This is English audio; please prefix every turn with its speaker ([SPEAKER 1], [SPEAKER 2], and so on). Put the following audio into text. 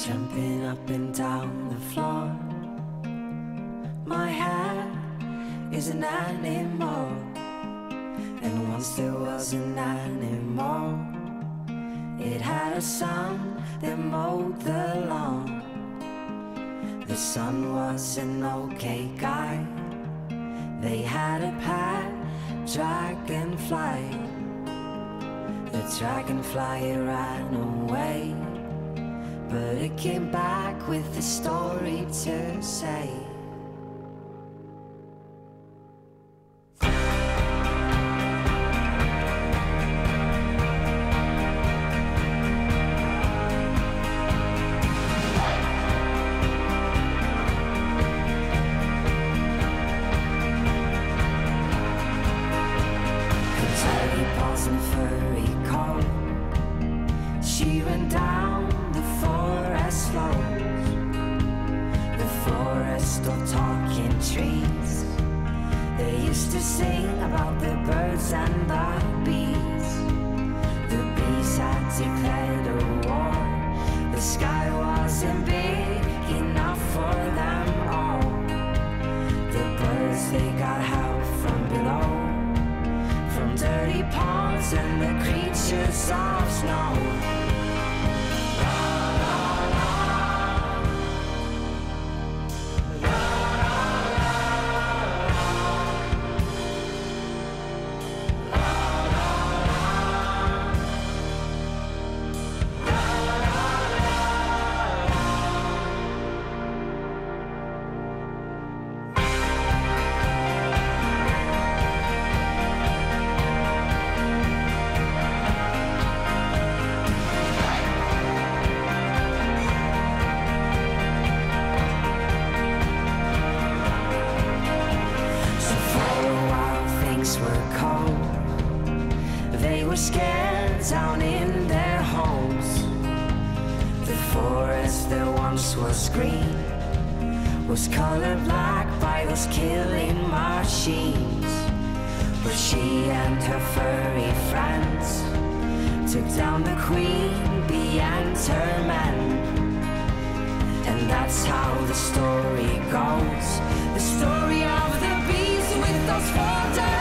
[SPEAKER 1] jumping up and down the floor. My hair is an animal, and once there was an animal. It had a son that mowed the lawn. The son was an okay guy. They had a pet dragonfly. The dragonfly ran away, but it came back with a story to say. Paws and furry coat, she ran down the forest slopes, the forest of talking trees. They used to sing about the birds and the bees. The bees had declared a war. The sky wasn't big enough for them all. The birds, they got help from below, from dirty ponds and the creatures of snow. La, la, la. La, la, la, la. La, la, la. La, were cold. They were scared down in their homes. The forest that once was green was colored black by those killing machines. But she and her furry friends took down the queen bee and her men. And that's how the story goes, the story of the bees with those 4